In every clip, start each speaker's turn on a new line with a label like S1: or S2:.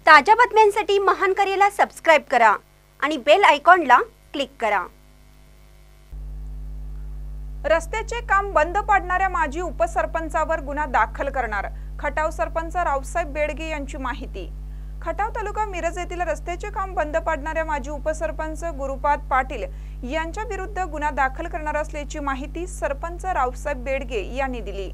S1: ताज्या बातम्यांसाठी महानकरेला सबस्क्राइब करा आणि बेल आयकॉनला क्लिक करा।
S2: रस्त्याचे काम बंद पाडणाऱ्या माजी उपसरपंचावर गुन्हा दाखल करणार खटाव सरपंच रावसाहेब बेडगे यांची माहिती। खटाव तालुका मिरज येथील रस्त्याचे काम बंद पाडणाऱ्या माजी उपसरपंच गुरुपाद पाटील यांच्या विरुद्ध गुन्हा दाखल करणार असल्याची माहिती सरपंच रावसाहेब बेडगे यांनी दिली।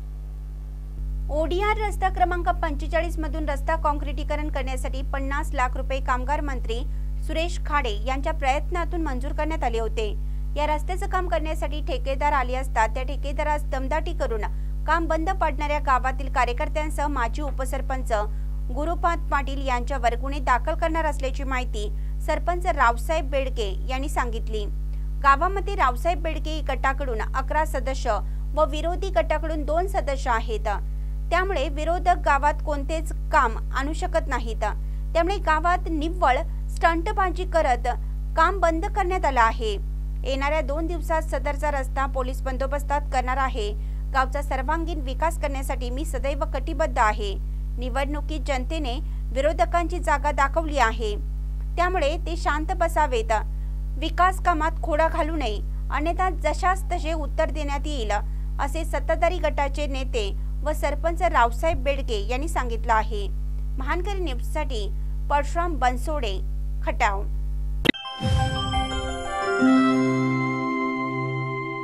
S1: ओडीआर रस्ता क्रमांक 45 मधून रस्ता काँक्रिटीकरण करण्यासाठी 50 लाख रुपये कामगार मंत्री सुरेश खाडे यांच्या प्रयत्नातून मंजूर करण्यात आले होते। या रस्त्याचे काम करण्यासाठी ठेकेदार आले असता त्या ठेकेदारास दमदाटी करून काम बंद पाडणाऱ्या गावातील कार्यकर्त्यांसह माजी उपसरपंच गुरुपाद पाटील यांच्यावर गुन्हे दाखल करणार असल्याची माहिती सरपंच रावसाहेब बेडगे यांनी सांगितली। गावामध्ये रावसाहेब बेडगे गटाकडून 11 सदस्य व विरोधी गटाकडून 2 सदस्य आहेत। त्यामुळे विरोधक गावात कोणतेच काम आणू शकत नाहीत। त्यामुळे गावात निव्वळ स्टंटबाजी करत काम बंद करण्यात आले आहे। येणाऱ्या 2 दिवसात सदरचा रस्ता पोलीस बंदोबस्तात करणार आहे। गावचा सर्वांगीण विकास करण्यासाठी मी सदैव कटिबद्ध आहे। निवडणुकीत जनतेने विरोधकांची जागा दाखवली आहे, त्यामुळे ते शांत बसावेत, विकास कामात खोडा घालू नये, अन्यथा जशास तसे उत्तर देण्यात येईल, असे सत्ताधारी गटाचे नेते व सरपंच रावसाहेब बेडगे यांनी सांगितलं आहे। महानकरी न्यूजसाठी परशुराम बनसोडे, खटाव।